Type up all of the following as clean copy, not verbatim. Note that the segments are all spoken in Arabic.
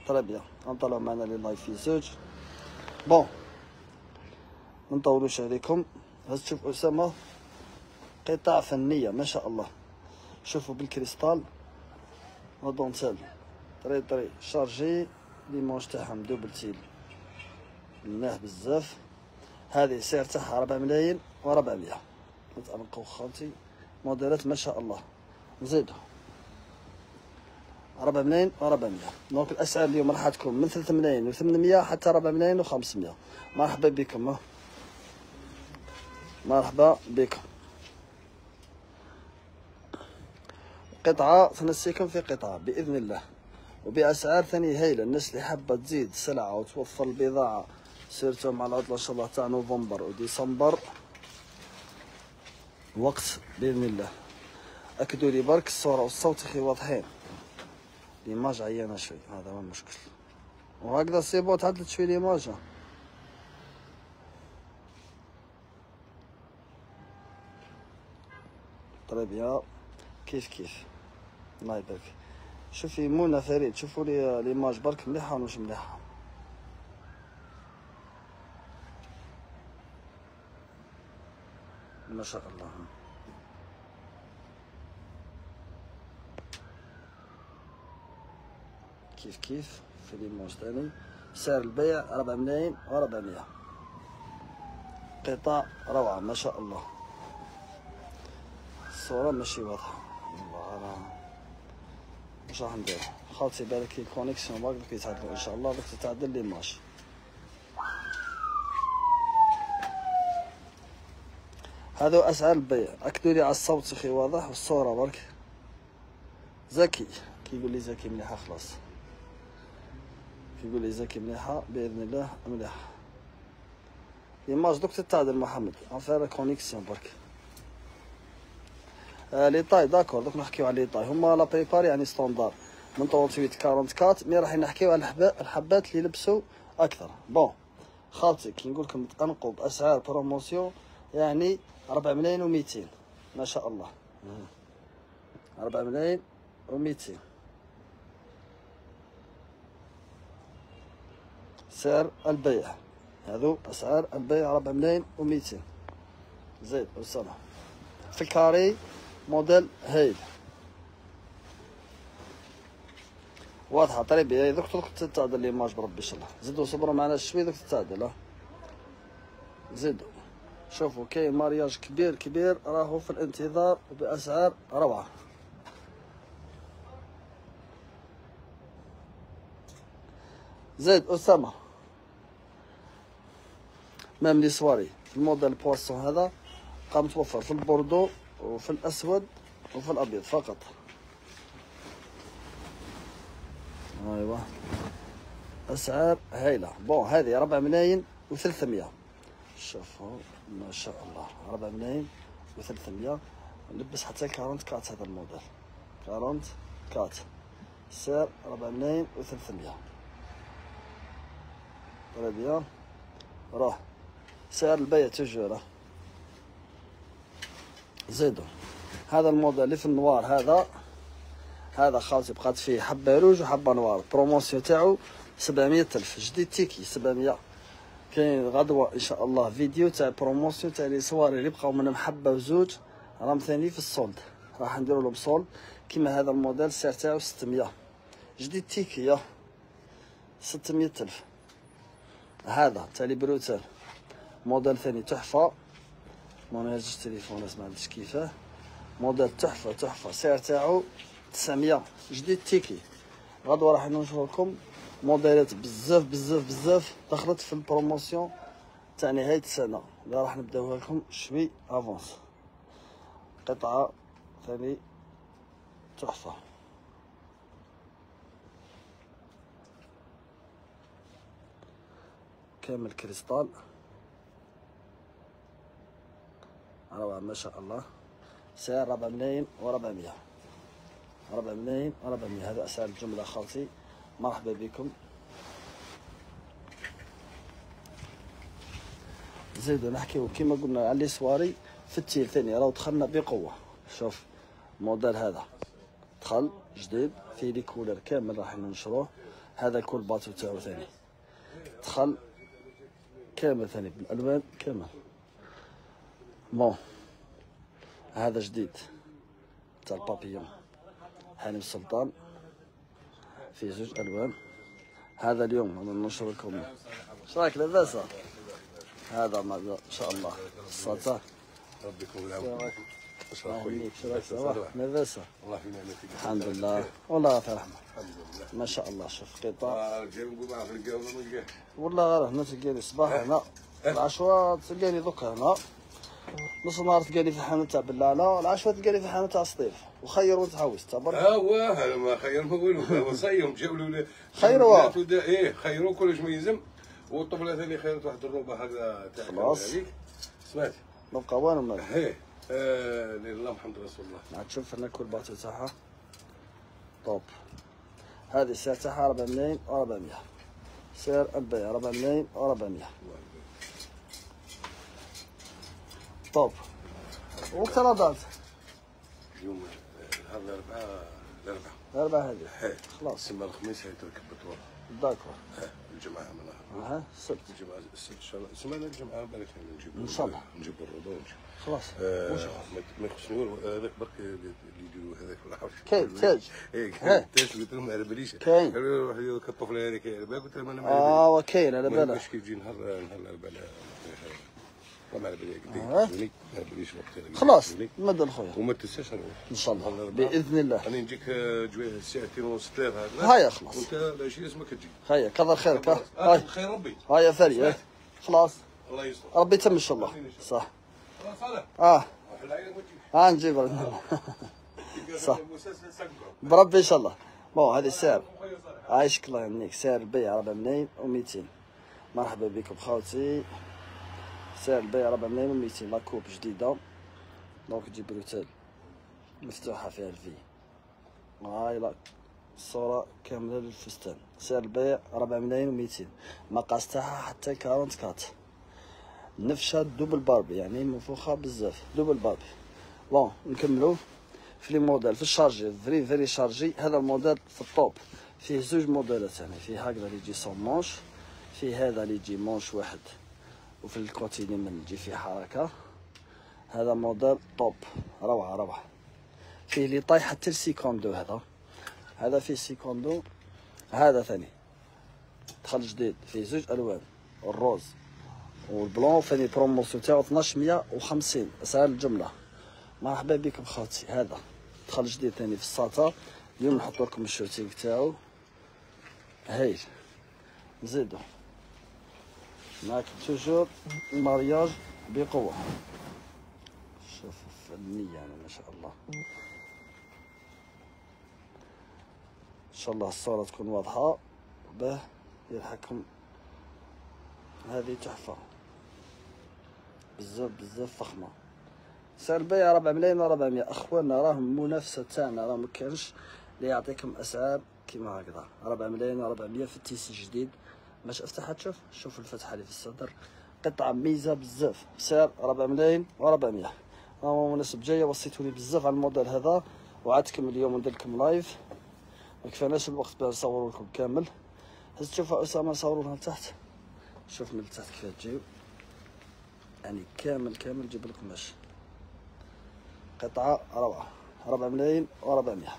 طري بيان. غنطلعو معنا لي لايف في زوج. بون منطولوش عليكم. هاز تشوف اسامه قطع فنيه ما شاء الله. شوفوا بالكريستال ودونتيل طري شارجي ليمونج تاعهم دوبل تيل مناح بزاف. هذه السعر تاعها 4 ملايين و400. نتأنقوا خالتي موديلات ما شاء الله. نزيدو 4 ملايين و400. دونك الاسعار اليوم راح تكون من 3 ملايين و800 حتى 4 ملايين و500. مرحبا بكم. مرحبا بكم. قطعة تنسيكم في قطعة بإذن الله وبأسعار ثانية هايلة. الناس اللي حابة تزيد سلعة وتوفر البضاعة سيرتو مع العطلة إن شاء الله تاع نوفمبر وديسمبر وقت بإذن الله. أكدوا لي برك الصورة والصوت اخي واضحين. ليماج عيانة شوي هذا هو المشكل. وهكذا سيبو تعدلت شوي ليماج. طيب يا كيف الله يبارك. شوفي منى فريد شوفوا لي ليماج برك مليحة ولا مش مليحة. ما شاء الله. كيف في ليماج ثاني. سعر البيع 4 ملايين و400. قطع روعة ما شاء الله. الصورة ماشي واضحة. والله واش راح ندير خالتي بالك الكونيكسيون باقي كيتعدلو ان شاء الله باش تتعدل ليماج. هذو اسعار البيع. اكدوا لي على الصوت اخي واضح والصورة برك. زكي كيقول لي زكي مليحة خلاص. كيقول لي زكي مليحة بإذن الله مليحة. ليماج دوك تتعدل محمد عفاها كونيكسيون برك. لي طاي داكور دوك نحكيو على لي طاي هما لا بريبار يعني ستوندار من 38 44 مي راح نحكيو على الحبات اللي لبسوا اكثر. بون خالتي كي نقول لكم تنقوا باسعار بروموسيون يعني 4 ملايين و200 ما شاء الله. 4 ملايين و200 سعر البيع. هذو اسعار البيع 4 ملايين و200. زيد أسامة في الكاري موديل هايل واضحة. طيب دوك تتعدل ليماج بربي ان شاء الله. زيدو صبروا معنا شوي دوك تتعدل. زيدو شوفوا كاين مارياج كبير راهو في الانتظار وبأسعار روعة. زيد أسامة مام لي سواري في الموديل بواسون هذا قام متوفر في البوردو وفي الأسود وفي الأبيض فقط. ايوا اسعار هايله. بون هذه 4 ملايين و300. شوفوا ما شاء الله 4 ملايين و300. نلبس حتى 44 هذا الموديل 44 سعر 4 ملايين و300. طري بيان راه سعر البيع توجور. زيدو هذا الموديل اللي في النوار هذا خالتي بقات فيه حبه روج وحبه نوار. البروموسيون تاعو 700,000 جديد تيكي 700. كاين غدوه ان شاء الله فيديو تاع بروموسيون تاع لي سواري اللي بقاو منهم حبه وزوج راهم ثاني في السولد راح نديرو لهم سولد. كيما هذا الموديل السعر تاعو 600 جديد تيكي 600,000. هذا تاع لي بروتال موديل ثاني تحفه. ما نهزش تليفون ما عرفتش كيفاه. موديل تحفه السعر تاعو 900 جديد تيكي. غدوه راح ننشر لكم موديلات بزاف دخلت في البروموسيون تاع نهايه السنه اللي راح نبداوها لكم شوي افونس. قطعه ثاني تحفه. كامل كريستال روعه ما شاء الله. سعر 4 ملايين و400. 4 ملايين و400 هذا اسعار الجمله خالتي. مرحبا بكم. زيدو نحكيو كيما قلنا على لي سواري في التيل ثاني راهو دخلنا بقوه. شوف الموديل هذا دخل جديد فيه لي كولر كامل راح ننشروه. هذا كل باطو تاعو ثاني دخل كامل ثاني بالالوان كامل. بون هذا جديد تاع البابيون حليم السلطان فيه زوج الوان. هذا اليوم انا ننشر لكم. اش رايك لاباس؟ هذا ما شاء الله السلطان. ربي يكون بالعون. اش رايك صباح لاباس؟ الله في نعمتك. الحمد لله والله في رحمه. الحمد لله ما شاء الله. شوف قطع جاي نقول معاه في القهوه ولا ما نلقاه والله غير هنا تلقاني الصباح هنا العشوة تلقاني دوكا هنا نص النهار تلقاني في الحانوت تاع بلاله العشوة تلقاني في الحانوت تاع سطيف وخير وتحوس تبرك. هذا ما خير ما نقولوا هو صيهم جاوا خيروا ايه خيروا كلش ما يلزم. والطفله ثاني خيرت واحد الربع هذا تاع خلاص سمعت نبقى وين ولا ايه اللهم الحمد رسول الله. عاد تشوف هنا كل باطل تاعها طوب. هذه السعر تاعها 4 ملايين و400. سعر البيع 4 ملايين و400 طوب. وافتراضات اليوم هذا الأربعة هذه خلاص. سما الخميس هيتركب بطوله داكور. الجمعه منها. اها السبت. الجمعه السبت ان شاء الله. سمعنا الجمعه بالك نجيب ان شاء الله نجيب الرضا ونجيب خلاص. ما يخصني هذاك برك اللي يديروا هذاك ولا عارف كاين تاج. ايه تاج قلت لهم على باليش كاين. قالوا لي واحد الطفله هذيك على بالك قلت لهم انا ما على بالي. وكاين على بالك. باش كي يجي نهار الاربعاء ما على بالي قديش ما على باليش وقت خلاص نمد خويا وما تنساش ان شاء الله باذن الله. راني نجيك جويه ساعتين ونص ثلاثه هكذا. هيا خلاص وانت ماشي لازمك تجي. هيا كثر خيرك. هاي خير ربي. هيا ثري خلاص الله يستر ربي يتم ان شاء الله. صح خلاص نجيب صح بربي ان شاء الله. بون هذه السعر عايشك الله يهنيك. سعر البيع 4 ملايين و200. مرحبا بكم خوتي. سعر البيع 4 ملايين و200. لاكوب جديده دونك تجي بروتيل مفتوحه فيها الفي. هاي لا الصوره كامله للفستان. سعر البيع 4 ملايين و200. مقاس تاعها حتى 44. نفشه دوبل باربي يعني منفوخه بزاف دوبل باربي. بون نكملو في لي موديل في الشارجي فري شارجي. هذا الموديل في الطوب فيه زوج موديلات يعني فيه هكذا اللي يجي سون مونش فيه هذا اللي يجي مونش واحد وفي الكوتي من يجي فيه حركه. هذا موديل طوب روعه. فيه اللي طايح حتى السيكوندو. هذا فيه سيكوندو. هذا ثاني دخل جديد فيه زوج الوان الروز والبلون. ثاني بروموسيون تاعو 1250 اسعار الجمله. مرحبا بكم خوتي. هذا دخل جديد ثاني في الساطا. اليوم نحط لكم الشوتينغ تاعو هايل. نزيدو معاك توجور المارياج بقوه. شوفوا فنيه يعني ما شاء الله. ان شاء الله الصوره تكون واضحه باه يلحقكم. هذه تحفه بزاف فخمه. سعر البيع 4 ملايين و400. اخواننا راهم المنافسه تاعنا راه ما كانش اللي يعطيكم اسعار كيما هكذا. 4 ملايين و400 في التيس الجديد. باش افتحها شوف الفتحه اللي في الصدر. قطعه ميزه بزاف. سعر 4 ملايين و400. راهو مناسب جايه. وصيتوني بزاف على الموديل هذا وعدتكم اليوم ندير لكم لايف ما كفاناش الوقت باش نصور لكم كامل. هز تشوفوا اسامه نصوروا لها تحت. شوف من تحت كيف تجيو يعني كامل نجيب لكم باش قطعه روعه. 4 ملايين و400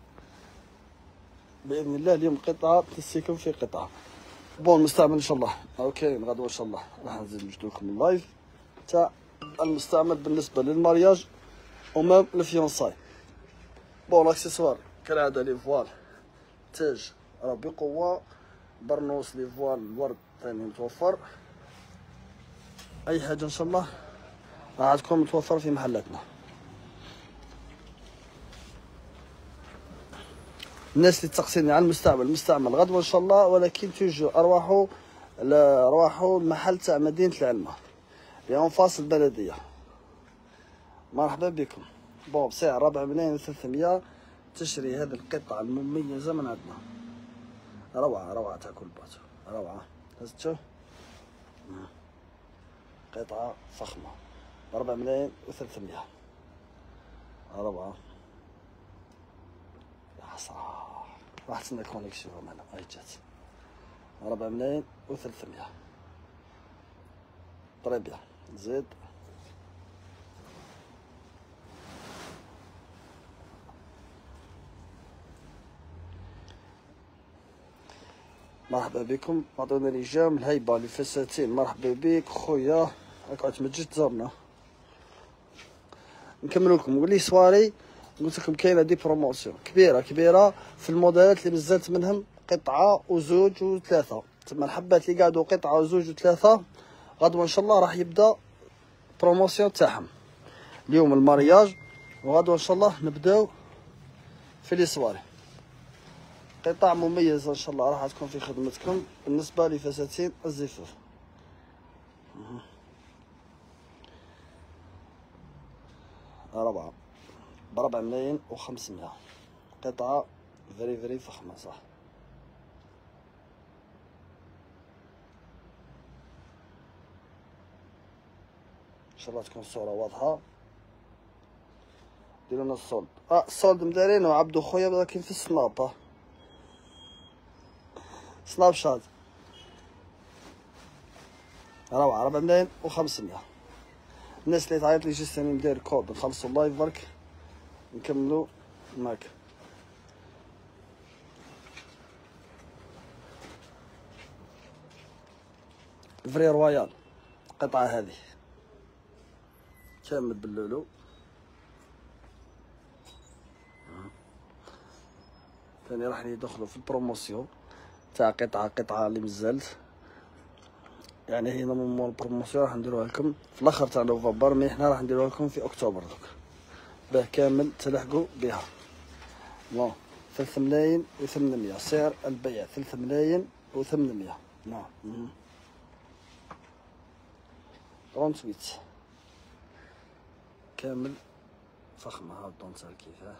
باذن الله. اليوم قطعه تنسيكم في قطعه. بون المستعمل ان شاء الله اوكي. غدوه ان شاء الله راح نزيد نجدو لكم اللايف تاع المستعمل بالنسبه للمارياج ومام الفيونساي. بون الاكسسوار كالعاده لي فوال تاج راه بقوه. برنوس لي فوال الورد ثاني متوفر. اي حاجه ان شاء الله راح تكون متوفره في محلاتنا. الناس اللي تسقسيني على المستعمل غدوه ان شاء الله. ولكن توجو ارواحوا المحل تاع مدينه العلمه اللي هو فاصل البلديه. مرحبا بكم. بون بسعر 4 ملايين و300 تشري هذه القطعه المميزه من عندنا. روعه تاع كل باتو روعه. هزتو قطعه فخمه 4 ملايين و300 روعه. يا حسره راح تسنى كونيكسيون هنا هاي جات 4 ملايين و300. طري بيان نزيد مرحبا بكم. عطونا لجام الهيبة لفساتين. مرحبا بك خويا، راك تمجد تزورنا. نكملو لكم. نقول لي سواري قلت لكم كاينه دي بروموسيون كبيره في الموديلات اللي مازالت منهم قطعه وزوج وثلاثه. تما الحبات اللي قعدوا قطعه وزوج وثلاثه غدوه ان شاء الله راح يبدا بروموسيون تاعهم. اليوم المارياج وغدوه ان شاء الله نبداو في لي سواري. قطع مميزه ان شاء الله راح تكون في خدمتكم بالنسبه لفساتين الزفاف. ب4 ملايين و500. قطعة فري فخمة صح. ان شاء الله تكون الصورة واضحة. ديروا لنا الصولد. الصولد مدارينو عبدو خويا ولكن في السناب. سناب شات. روعة 4 ملايين و500. الناس اللي تعيط لي جيستاني ندير كود نخلصو اللايف برك نكملو معاك. فري رويال القطعة هذه كامل باللولو. ثاني راح ندخلو في البروموسيون تاع قطعة اللي مازالت، يعني هي نورمالمون البروموسيون راح نديروها لكم في الاخر تاع نوفمبر، مي حنا راح نديروها لكم في اكتوبر دوك باه كامل تلحقوا بها. نو 3 ملايين و800 سعر البيع 3 ملايين و800. نعم 38 كامل فخمة. هاو الدونتال كيفاه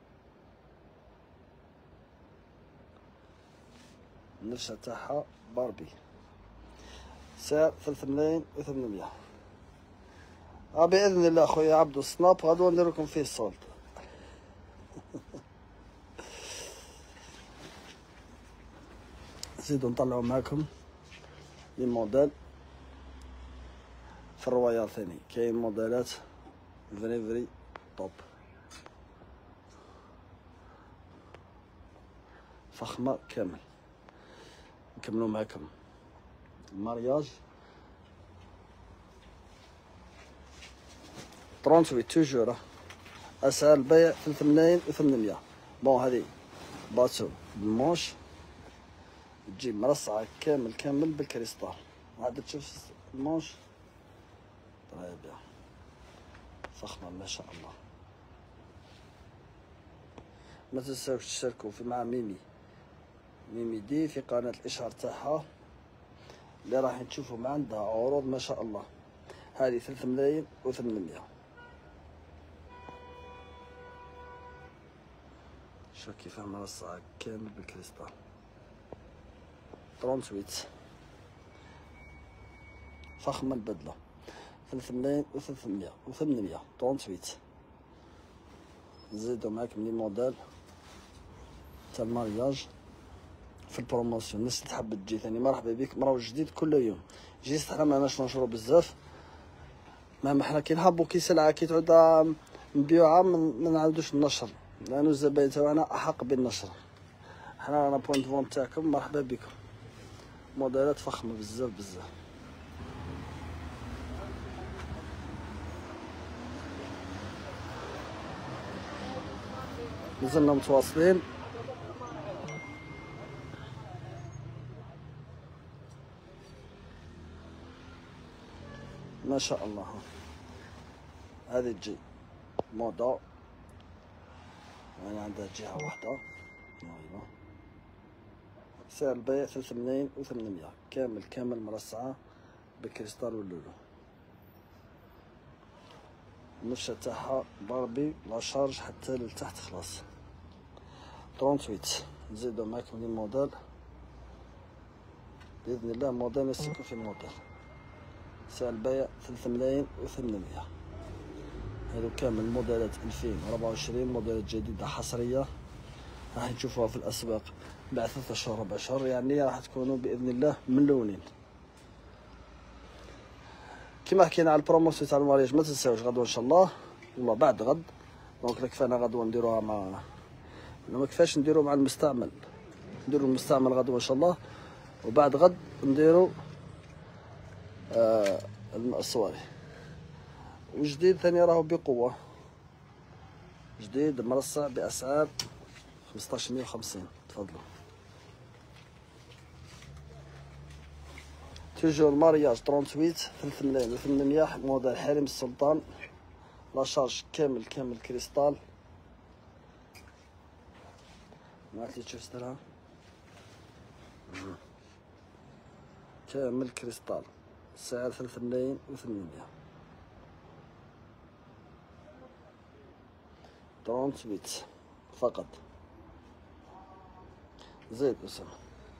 النفشة تاعها باربي. سعر 3 ملايين و800. بإذن الله خويا عبدو السناب غدوة ندير لكم فيه الصولد. نزيدو نطلعو معاكم لي موديل في الرويال. ثاني كاين موديلات فري توب فخمة كامل. نكملو معاكم المارياج 38 توجور. اسعار البيع 3 ملايين و800. بون هذه باتو بالموش تجي مرصعة كامل بالكريستال. عاد تشوف الموش طيب فخمة ما شاء الله. ما تنساوش تشتركوا في مع ميمي دي في قناة الاشهار تاعها اللي راح تشوفوا ما عندها عروض ما شاء الله. هذه 3 ملايين و800. شوف كيفاه مرصعة كامل بالكريستال 38 فخمة البدلة 3 ملايين و300 و800 38. نزيدو معاكم لي موديل تاع المارياج في البروموسيون. الناس اللي تحب تجي ثاني مرحبا بك. مراو جديد كل يوم. جيست حنا ماناش ننشرو بزاف، مهما حنا كي نحبو كي سلعة كي تعود مبيوعة ما نعاودوش النشر لأنو الزباين تاعنا أحق بالنشر. حنا رانا بوينت فون تاعكم مرحبا بكم. موديلات فخمة بزاف. مازلنا متواصلين. ما شاء الله. هذه تجي موضة يعني عندها جهة واحدة. سعر البيع 3 ملايين و800. كامل مرصعة بالكريستال واللولو. النفشة تاعها باربي لا شارج حتى لتحت خلاص 38. نزيدو معاكم لي موديل بإذن الله. موديل نسلكو في الموديل. سعر البيع 3 ملايين و800. هادو كامل موديلات 2024 موديلات جديدة حصرية. راح نشوفوها في الاسواق بعد 3 اشهر 4 اشهر، يعني راح تكونوا باذن الله ملونين. كما حكينا على البروموسيون تاع المارياج ما تنساوش غدوه ان شاء الله، والله بعد غد. دونك كفانا غدوه نديروها مع، ما كفاش نديرو مع المستعمل، نديرو المستعمل غدوه ان شاء الله، وبعد غد نديرو الصواري. وجديد ثاني راهو بقوه، جديد مرصع باسعار 1550. تفضلوا. توجور مارياج 38 3,800 موديل حريم السلطان، لاشارج كامل كريستال. ما عرفتي تشوف سترها كامل كريستال، سعر 3,800. 38 فقط. زيد أسامة.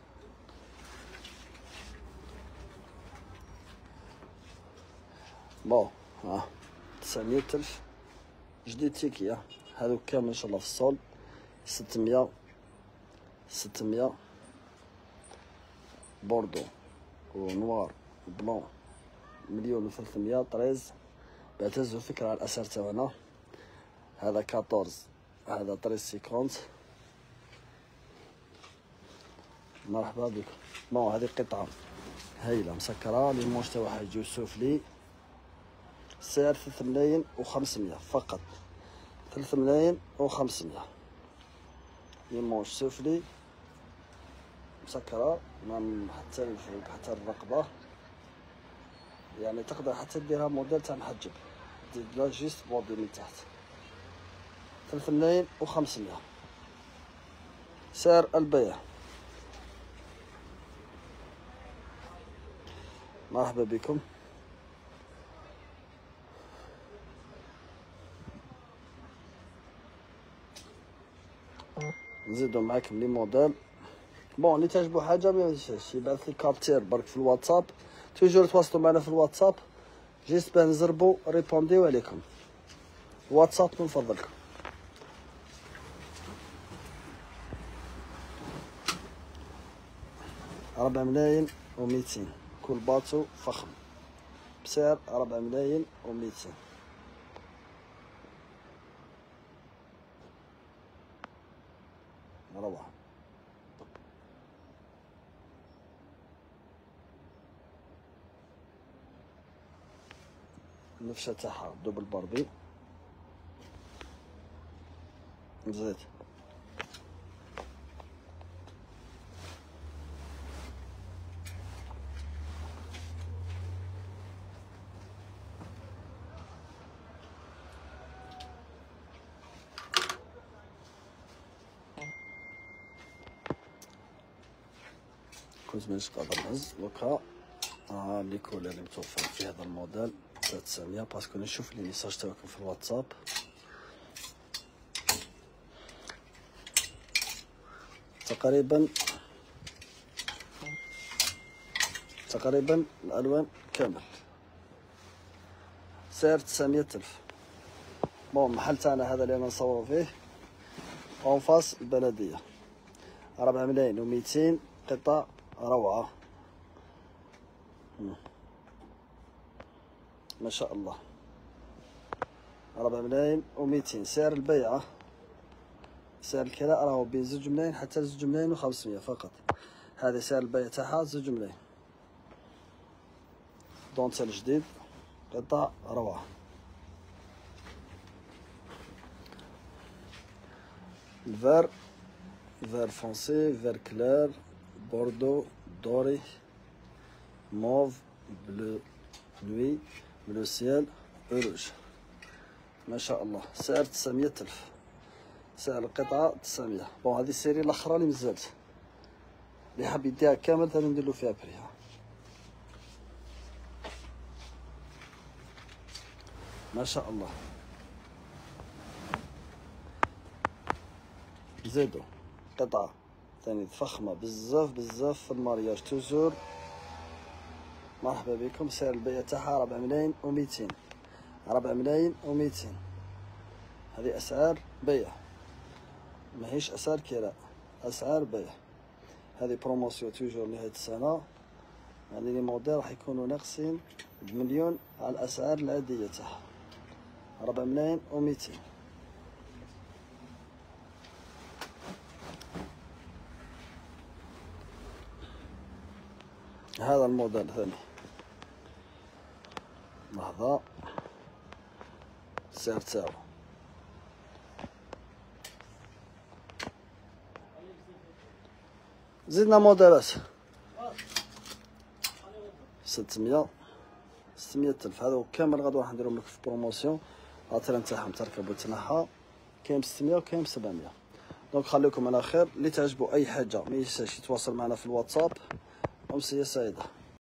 بون 900,000 جديد تيكيا، هادو كامل ان شاء الله في الصول. 600 بوردو ونوار بلون 1,300,000 13. بعتزو فكرة على الأسعار تاعنا. هذا 14، هذا 1350. مرحبا بكم. بون هذه قطعة هايلة مسكرة، ليمونج تاعها يجيو سوفلي، سعر 3,500,000 فقط. 3,500,000 ليمونج سوفلي مسكرة، من حتى الفوق حتى الرقبة، يعني تقدر حتى ديرها موديل تاع محجب، ديرلها جيست بودي من تحت. 3,500,000 سعر البيع. مرحبا بكم. نزيدو معاكم لي موديل. بون اللي تعجبو حاجه ما ينساش يبعث لي كابتير برك في الواتساب، توجور تواصلوا معنا في الواتساب، جيست باه نزربو ريبونديو عليكم. واتساب من فضلكم. ربع ملايين و200 كل باطو فخم بسعر 4,200,000. روعة. النفشة تاعها دوبل باربي. زيد كنت مانيش قادر نهز دوكا. لي كولر اللي متوفر في هذا الموديل 300، باسكو نشوف لي ميساج تاعكم في الواتساب. تقريبا الالوان كامل. سعر 900,000. بون المحل تاعنا هذا اللي انا نصور فيه اون فاس البلديه. 4,200,000 قطع روعه ما شاء الله. 4,200,000 سعر البيعه. سعر الكراء راهو بين 2 ملايين حتى 2,500,000 فقط. هذا سعر البيع تاعها 2 ملايين. دونتيل جديد قطع روعة. الفير فونسي، فير كلير، بوردو، دوري، موف، بلو نوي، بلو سيال، روج ما شاء الله. سعر 900,000. سعر القطعة 900. بون هذه السيري الاخرى اللي مازالت، اللي حاب يديها كامل ثاني نديرلو فيها بريها. ما شاء الله. زيدو قطعة ثاني فخمة بزاف في المارياج توجور. مرحبا بكم. سعر البيع تاعها 4,200,000. 4,200,000 هذه اسعار بيع. ماهيش اسعار كراء، اسعار بيع. هذه بروموسيون توجور نهاية السنة، يعني لي موديل راح يكونوا ناقصين بمليون على الاسعار العادية تاعها، 4,200,000. هذا الموديل ثاني، لحظة السعر تاعو زدنا موديلات 600 ألف. هذا كامل غدوة راح نديرهم لك في بروموسيون، الطريق نتاعهم تركب وتنحى، كاين ب 600 وكاين ب 700. دونك خليكم على خير. اللي تعجبوا اي حاجه ما ينساش يتواصل معنا في الواتساب. أمسية سعيدة.